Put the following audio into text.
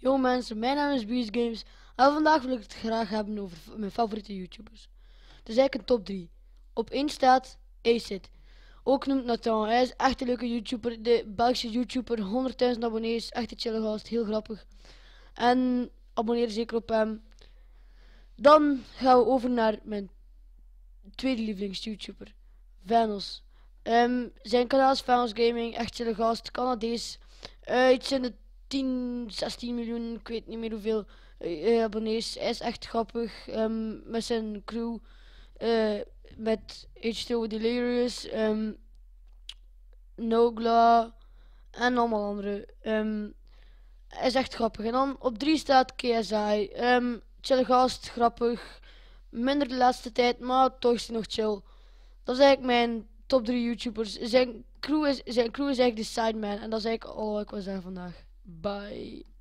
Yo mensen, mijn naam is Beast Games en vandaag wil ik het graag hebben over mijn favoriete YouTubers. Dus eigenlijk een top 3. Op 1 staat Acid, ook genoemd Nathan. Hij is echt een leuke YouTuber, de Belgische YouTuber, 100.000 abonnees, echt een chille gast, heel grappig. En abonneer zeker op hem. Dan gaan we over naar mijn tweede lievelings YouTuber, Vanos. Zijn kanaal is Vanos Gaming, echt chille gast, Canadees. Iets in de 10, 16 miljoen, ik weet niet meer hoeveel abonnees. Hij is echt grappig met zijn crew, met H2O Delirious, Nogla en allemaal andere. Hij is echt grappig. En dan op 3 staat KSI. Chill gast, grappig. Minder de laatste tijd, maar toch is hij nog chill. Dat is eigenlijk mijn top 3 YouTubers. Zijn crew is eigenlijk de Sideman. En dat is eigenlijk al wat ik wil zeggen vandaag. Bye.